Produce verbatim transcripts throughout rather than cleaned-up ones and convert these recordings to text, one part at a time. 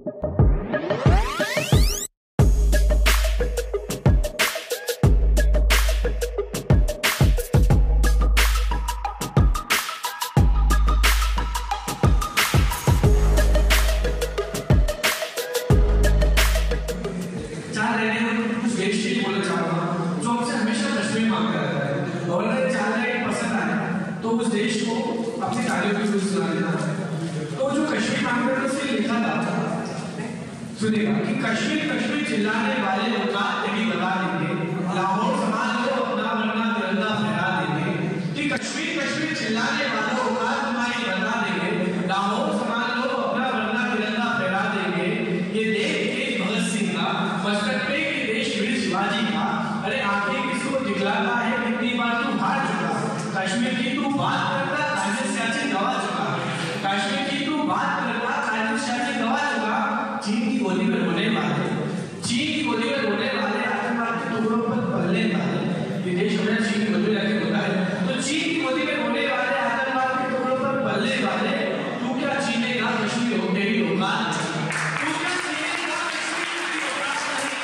सुनेगा कि कश्मीर कश्मीर चिल्लाने वाले औकात नहीं बता देंगे, लाहौर समाज को अपना वरना तिरंगा फहरा देंगे। कि कश्मीर कश्मीर चिल्लाने वाले औकात तुम्हारी बता देंगे, लाहौर समाज को अपना वरना तिरंगा फहरा देंगे। ये देश तेज भगत सिंह का, मस्तक पे कि देश वीर शिवाजी का। अरे आखिर किसको दिखलाता है, कितनी बार तू हार चुका। कश्मीर की तू बात करता, काजिल सियाचिन गवा चुका। कश्मीर की तू बात करता, काजिल सियाचिन गवा चुका। चीन की गोली में रोने वाले, चीन की गोली में रोने वाले, आतंकवाद के टुकड़ों पर पलने वाले। ये देश हमें चीन की गोली लगे होता है, तो चीन की गोली में रोने वाले, आतंकवाद के टुकड़ों पर पलने वाले। तू क्या छीनेगा कश्मीर हो तेरी औकात? तू क्या छीनेगा कश्मीर की औकात नहीं?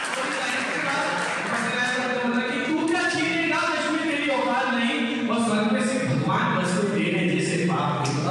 कि तू क्या छीनेगा कश्मीर तेरी औकात नहीं? और स्वर्ग में से भगवान बस को देने जैसे पाप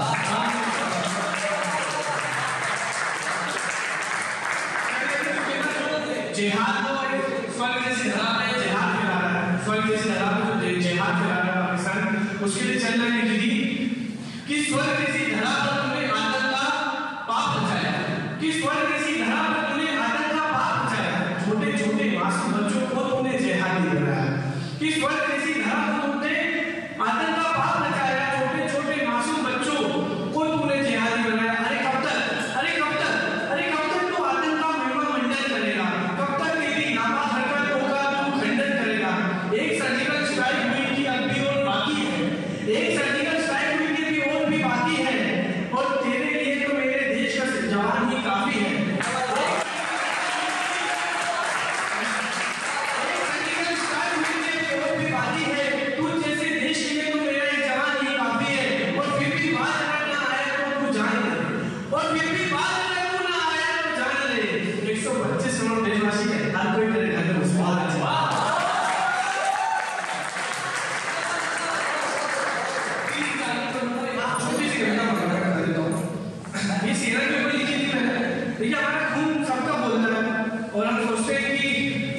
जिहाद को स्वर्ग जैसी धरा पे जिहाद फैला रहा है, स्वर्ग जैसी धरा पे जो जिहाद फैला रहा है पाकिस्तान, उसके लिए चल रही है दीदी कि स्वर्ग जैसी धरा पर तुमने आतंक का पाप बचाया, कि स्वर्ग जैसी धरा पर तुमने आतंक का पाप बचाया। छोटे छोटे मासूम बच्चों को तुमने जिहादी बनाया, कि स्वर्ग जैसी धरा पर तुमने आतंक का पाप बचाया। छोटे छोटे मासूम बच्चों को तुमने जिहादी बनाया। अरे कब तक, अरे कब तक, अरे कब तक तो आतंक का महिमा मंडन करेगा? एक सर्जिकल स्ट्राइक हुई थी, अब भी और बाकी है। एक सर्जिकल स्ट्राइक हुई थी, अभी और भी बाकी है। और तेरे लिए तो मेरे देश का जवान ही काफी है। एक सर्जिकल स्ट्राइक हुई थी, अभी और भी बाकी है। तू जैसे देश के लिए तो मेरा एक जवान ही काफी है। और फिर भी बात अगर ना आया तो तू जान ले, और फिर भी बात अगर तू ना आया तो जान ले। एक सौ पच्चीस करोड़ देशवासी है, हर कोई तेरे घर में मुस्कुरा है। ये सीरत में कोई लिखी थी मैंने। देखिए हमारा खून सबका बोलता है, और हम सोचते हैं कि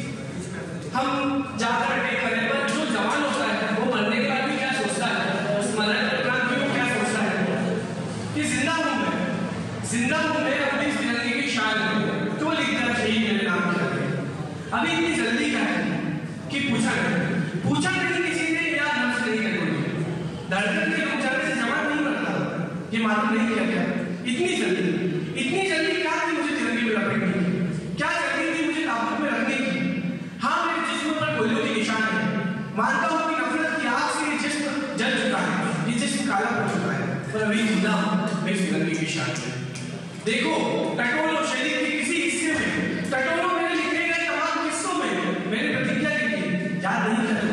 हम जाकर अटैक करें, पर जो जवान होता है वो मरने के बाद भी क्या सोचता है, उस मरण के उपरांत भी वो क्या सोचता है कि जिंदा हूं मैं, जिंदा हूं मैं, अपनी जिंदगी की शान है। तो लिखता है शहीद मेरे नाम क्या है। अभी इतनी जल्दी क्या है कि पूछा नहीं, पूछा नहीं किसी ने, या नफ्स नहीं करोगे। धड़कन के रुक जाने से जवान नहीं मरता, ये मालूम नहीं किया क्या? इतनी जल्दी, इतनी जल्दी क्या थी मुझे तिरंगे में लपेटने की? क्या जल्दी थी मुझे ताबूत में रखने की? हाँ, मेरे जिस्म पर गोलियों के निशान है। मानता हूँ कि नफरत की आग से ये जिस्म जल चुका है, ये जिस्म काला पड़ चुका है, पर अभी जिंदा हूँ मैं इस तिरंगे की शान में। देखो टटोलो शरीर के किसी हिस्से में, टटोलो मेरे लिखे गए तमाम किस्सों में, मैंने प्रतिज्ञा की थी, याद नहीं करते।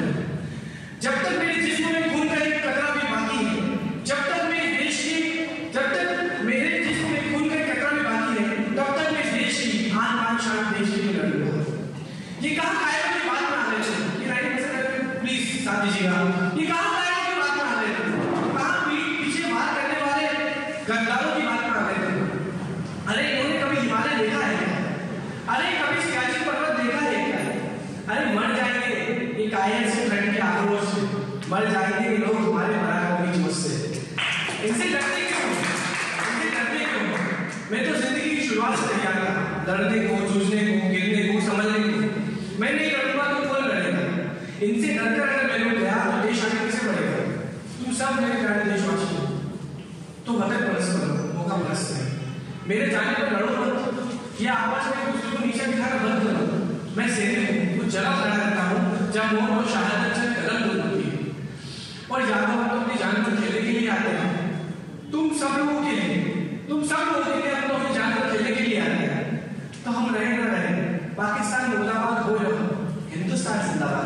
जब तक मेरे जिस्म में खून का एक कतरा भी बाकी है, जब तक मेरे देश की, जब तक मेरे जिस्म में खून का कतरा भी बाकी है, तब तक मैं देश की आन बान शान देश के लिए लड़ूंगा। ये कहाँ कायरों की बात में आ रहे थे? ये राइट ऐसा करके प्लीज साथ दीजिएगा। ये कहाँ कायरों की बात में आ रहे थे? कहाँ पीछे बात करने वाले गद्दारों की बात में आ रहे थे? अरे इन्होंने कभी हिमालय देखा है क्या? अरे कभी सियाचिन पर्वत देखा है क्या? अरे मर जाएंगे ये कायर से, ठंड के आक्रोश से मर जाएंगे ये लोग हमारे पराक्रम की जोश से। इनसे डरते क्यों? इनसे डरते क्यों? मैं तो जिंदगी की शुरुआत से तैयार था, लड़ने को, जूझने को, गिरने को, समझने को। मैं नहीं लड़ूंगा तो कौन लड़ेगा? इनसे डरकर अगर मैं लोग गया तो देश आगे कैसे बढ़ेगा? तुम सब मेरे प्यारे देशवासी हो, तो वतन परस्त करो, मौका परस्त नहीं। मेरे जाने पर लड़ो मत, ये आपस में दूसरे को नीचे दिखाना बंद करो। मैं सैनिक हूँ, कुछ जगह खड़ा रहता हूँ जब मौत और शहादत से कदम दूर होती है। और याद हो हम तो अपनी जान पर खेलने के लिए आते हैं, तुम सब लोगों के लिए, तुम सब लोगों के लिए हम तो अपनी जान पर खेलने के लिए आते हैं। तो हम रहे ना रहे, पाकिस्तान मुर्दाबाद हो या हिंदुस्तान जिंदाबाद।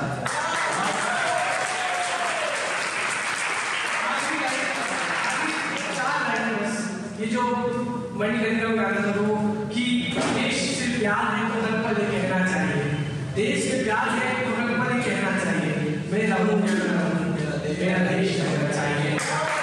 चार लाइन बस, ये जो मणिकर्णिका में गाना था वो कि प्यार है तो हर पल ये कहना चाहिए, देश में प्यार है तो हर पल ये कहना चाहिए, मैं रहूं या न रहूं मेरा देश रहना चाहिए।